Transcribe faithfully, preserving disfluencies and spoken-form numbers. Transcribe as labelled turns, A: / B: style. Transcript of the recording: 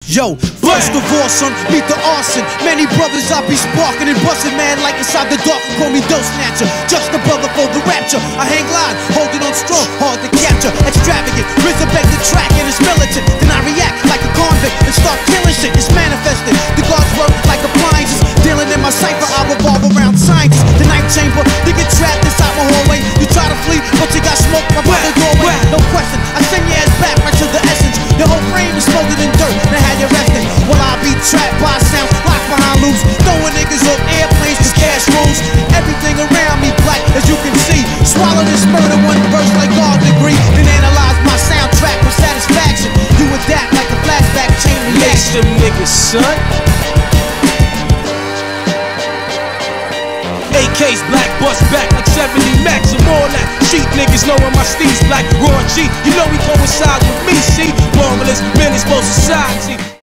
A: Yo, first of all, son, meet the arson. Many brothers I be sparking and busting, man, like inside the dark. Call me dope snatcher, just a brother for the rapture. I hang line, holding on strong, hard to capture. Extravagant, resurrect the track and it's militant. Then I react like a convict and start killing shit. It's manifested. The guards work like appliances. Dealing in my cipher, I revolve around scientists. The night chamber, you get trapped inside my hallway. You try to flee, but you got smoke my brother's doorway. No question, I send your ass back right to the essence. Your whole frame is smothered in dirt. Now how you resting? While I be trapped by sounds, locked behind loops, throwing niggas off airplanes cause cash rules. Everything around me black, as you can see. Swallow this murder one verse like God degree. Then analyze my soundtrack for satisfaction. Do adapt like a flashback chain reaction.
B: Lace them niggas, son. A Ks black, bust back like seventy max and all that. Sheet niggas knowin' my steez black, raw G. You know we coincide with me, see? Marvelous, man, exposed society.